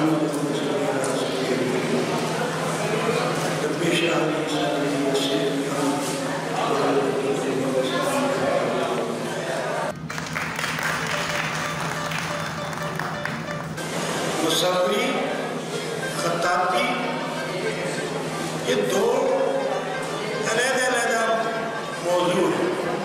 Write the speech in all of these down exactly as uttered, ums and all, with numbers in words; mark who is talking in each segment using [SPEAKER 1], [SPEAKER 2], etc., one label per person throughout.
[SPEAKER 1] मुसव्वी, खत्ताती, ये दो अलग-अलग मौजू हैं।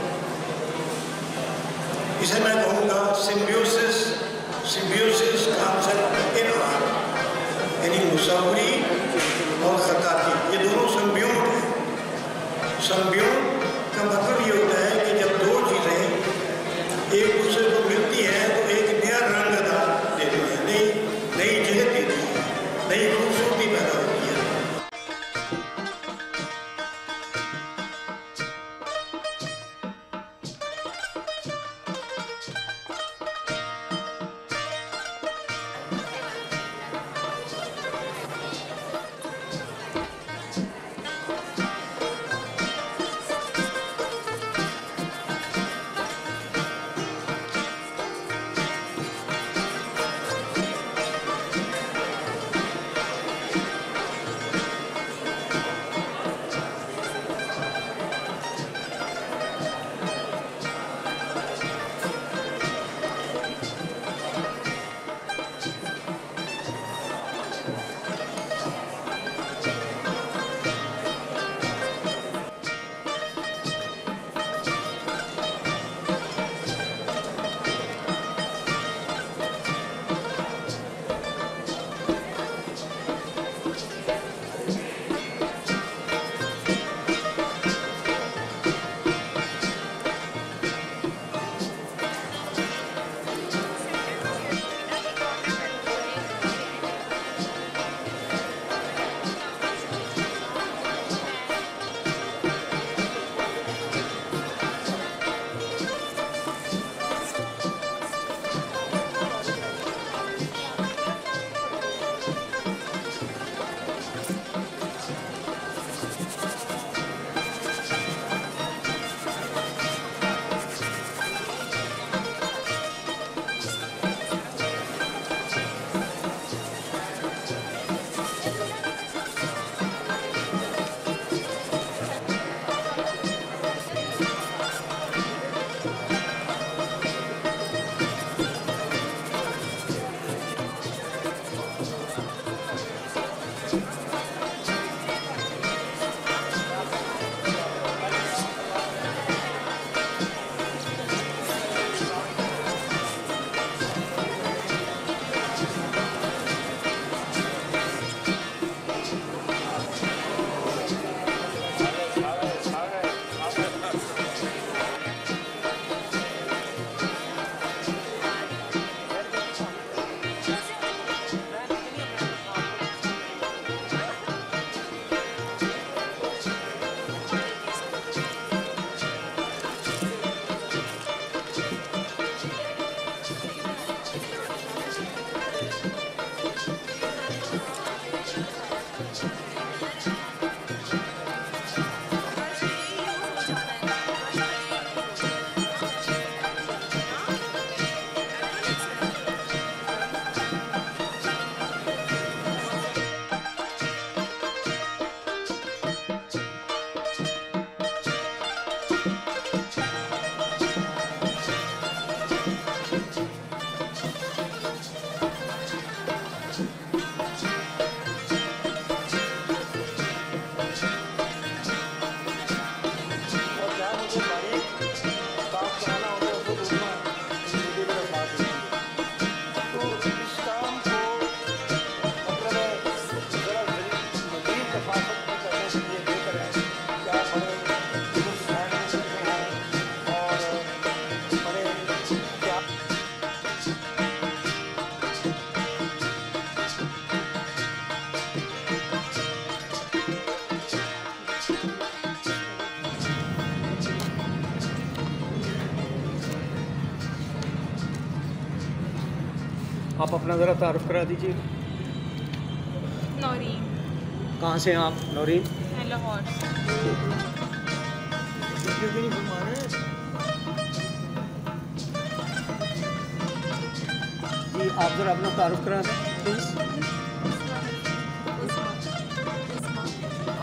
[SPEAKER 1] इसे मैं कहूँगा symbiosis symbiosis concept in art, यानी मुसव्वी और खत्ताती ये दोनों संब्यूट हैं। संब्यूट का मतलब ये होता है कि जब दो चीज़ें एक दूसरे को मिलती हैं तो एक नया रंग अदा देती है, नई नई जगह देती है, नई खूबसूरती पैदा होती है।
[SPEAKER 2] आप अपना ज़रा तारुफ करा दीजिए।
[SPEAKER 3] नौरीन।
[SPEAKER 2] कहाँ से हैं आप? नौरीन,
[SPEAKER 3] मैं लाहौर से।
[SPEAKER 2] जी आप ज़रा अपना तारुफ करा दें प्लीज़।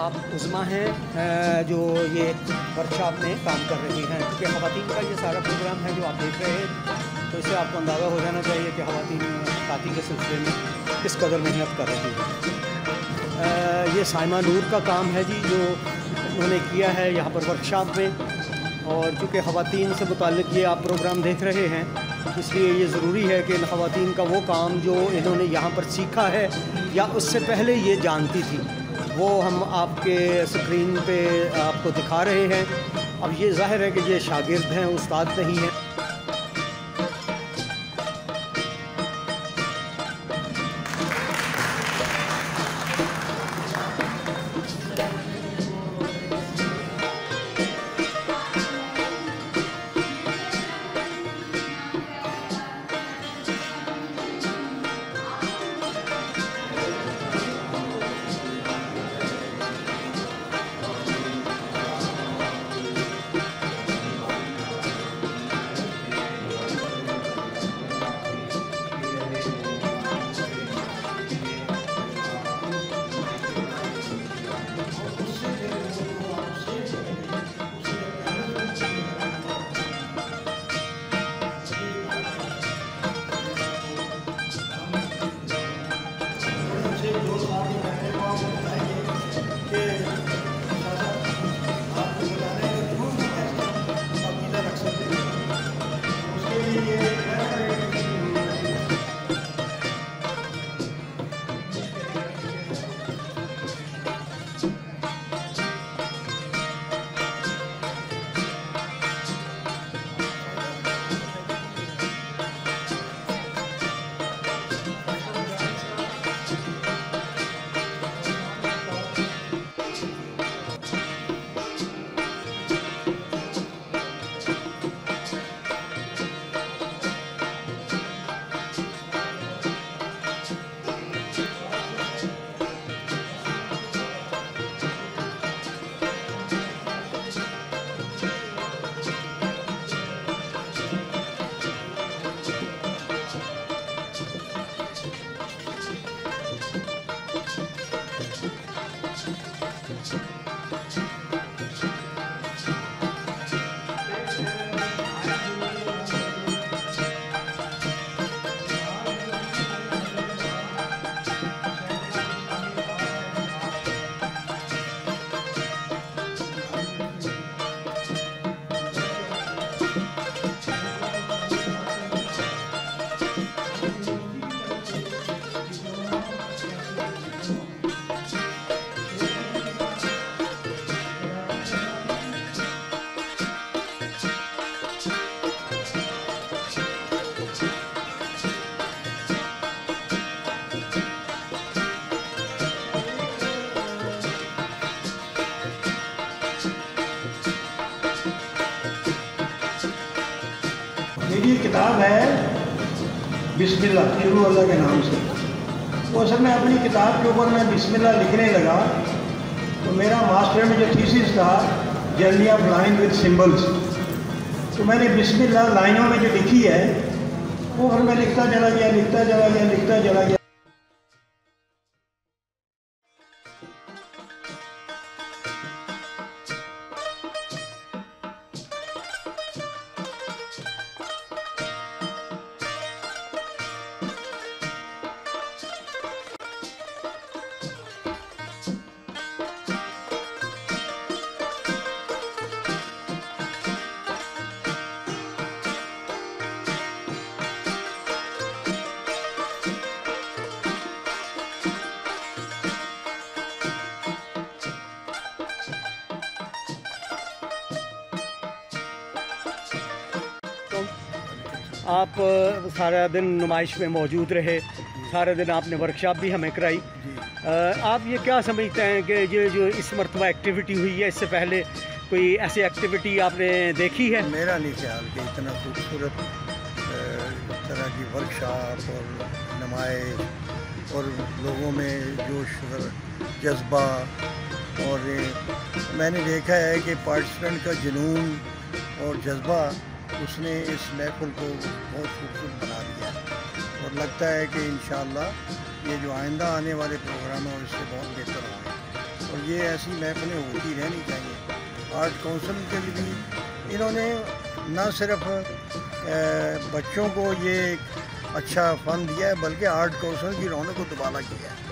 [SPEAKER 2] आप उज़्मा हैं जो ये वर्कशॉप में काम कर रही हैं, क्योंकि ख़वातीन का ये सारा प्रोग्राम है जो आप देख रहे हैं, तो इससे आपको अंदाज़ा हो जाना चाहिए कि ख़वातीन खाती के सिलसिले में किस कदर मेहनत कर रही हैं। ये साइमा नूर का काम है जी, जो उन्होंने किया है यहाँ पर वर्कशॉप में। और चूँकि ख़वातीन से मुताल्लिक़ ये आप प्रोग्राम देख रहे हैं, इसलिए ये ज़रूरी है कि इन ख़वातीन का वो काम जो इन्होंने यहाँ पर सीखा है या उससे पहले ये जानती थी, वो हम आपके स्क्रीन पे आपको दिखा रहे हैं। अब ये ज़ाहिर है कि ये शागिर्द हैं, उस्ताद नहीं हैं।
[SPEAKER 1] मेरी किताब है बिस्मिल्लाह, शुरू अल्लाह के नाम से। तो असल में अपनी किताब के ऊपर मैं बिस्मिल्लाह लिखने लगा, तो मेरा मास्टर में जो थीसिस था journey of line with symbols, तो मैंने बिस्मिल्लाह लाइनों में जो लिखी है वो फिर मैं लिखता चला गया लिखता चला गया लिखता चला गया।
[SPEAKER 2] आप सारा दिन नुमाइश में मौजूद रहे, सारे दिन आपने वर्कशॉप भी हमें कराई। आप ये क्या समझते हैं कि ये जो इस मरतबा एक्टिविटी हुई है, इससे पहले कोई ऐसी एक्टिविटी आपने देखी है?
[SPEAKER 3] मेरा नहीं ख्याल कि इतना खूबसूरत तरह की वर्कशॉप और नुमाइश और लोगों में जोश जज्बा, और मैंने देखा है कि पार्टिसिपेंट का जुनून और जज्बा उसने इस महफिल को बहुत खूबसूरत बना दिया, और लगता है कि इंशाअल्लाह ये जो आइंदा आने वाले प्रोग्राम है इससे बहुत बेहतर होंगे। और ये ऐसी महफिलें होती रहनी चाहिए। आर्ट काउंसिल के लिए भी इन्होंने न सिर्फ बच्चों को ये एक अच्छा फ़न दिया है, बल्कि आर्ट काउंसिल की रौनक को दुबारा किया है।